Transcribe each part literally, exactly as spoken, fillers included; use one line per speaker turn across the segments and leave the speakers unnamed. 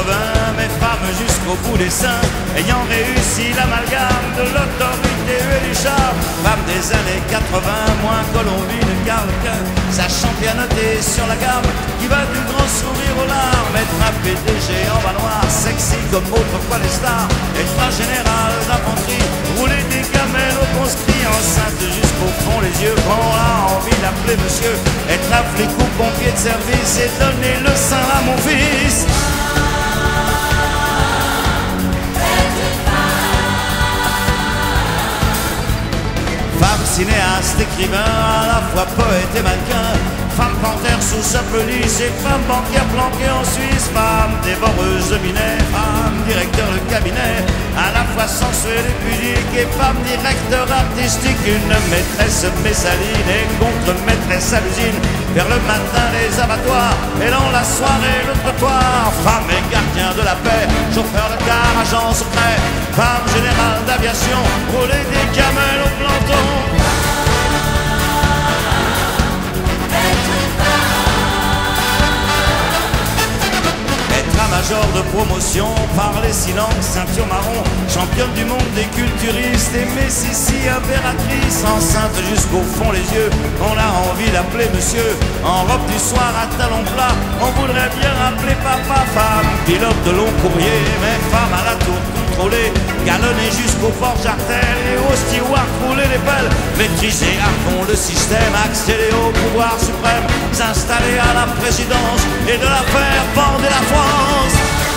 quatre-vingts, mes femmes jusqu'au bout des seins, ayant réussi l'amalgame de l'autorité et du charme. Femme des années quatre-vingts, moins Colombine qu'Arlequin, sachant bien noter sur la gamme, qui va du grand sourire aux larmes. Être un P D G en bas noir, sexy comme autrefois les stars. Être un général d'infanterie, rouler des gamelles aux conscrits, enceinte jusqu'au fond les yeux, quand on a envie d'appeler monsieur. Être un flic ou pompier de service et donner le sein à mon fils. Femme cinéaste, écrivain, à la fois poète et mannequin. Femme panthère sous sa police et femme banquière planquée en Suisse. Femme dévoreuse de minet, femme directeur de cabinet, à la fois sensuelle et pudique, et femme directeur artistique. Une maîtresse messaline et contre-maîtresse à l'usine, vers le matin les abattoirs et dans la soirée le trottoir. Femme et gardien de la paix, chauffeur de car, agent secret. Femme générale d'aviation, rouler des camels au planton. Major de promotion, parler silence, ceinture marron, championne du monde des culturistes, et Messissi impératrice, enceinte jusqu'au fond les yeux, on a envie d'appeler monsieur, en robe du soir à talons plats, on voudrait bien appeler papa. Femme, pilote de long courrier, mais femme à la tour contrôlée, galonnée jusqu'au forges artères et au steward rouler les pelles, maîtriser à fond le système, accéder au pouvoir suprême, s'installer à la présidence et de la faire border la France.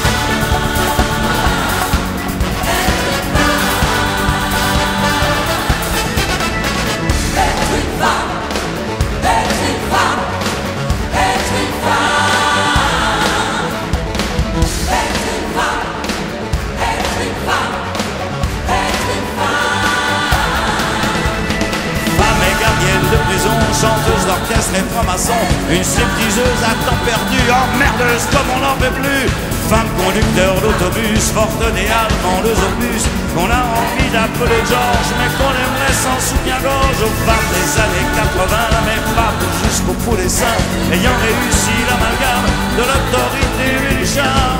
Chanteuse d'orchestre et franc-maçon, une stripteaseuse à temps perdu, emmerdeuse comme on n'en peut plus. Femme conducteur d'autobus, fortunée allemand de opus, qu'on a envie d'appeler George, mais qu'on aimerait sans soutien-gorge. Aux femmes des années quatre-vingts, mais femmes jusqu'au bout des seins, ayant réussi l'amalgame de l'autorité et du charme.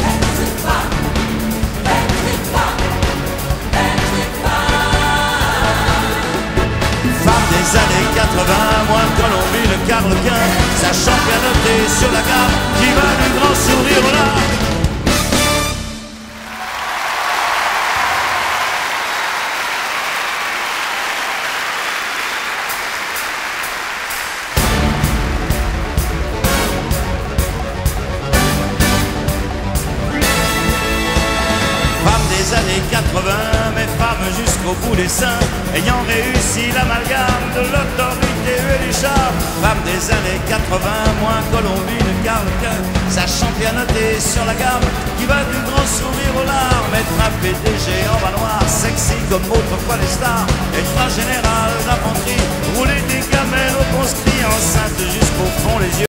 Des années quatre-vingts, moins Colombine qu'Arlequin, sachant bien noter sur la gamme, qui va du grand sourire au larmes. Des années quatre-vingts, mes femmes jusqu'au bout des seins, ayant réussi l'amalgame de l'autorité et du charme. Femme des années quatre-vingts, moins Colombine qu'Arlequin, sachant bien noter sur la gamme, qui va du grand sourire aux larmes. Être un P D G en bas noir, sexy comme autrefois les stars. Être un général d'infanterie, rouler des gamelles aux conscrits, enceinte jusqu'au fond les yeux.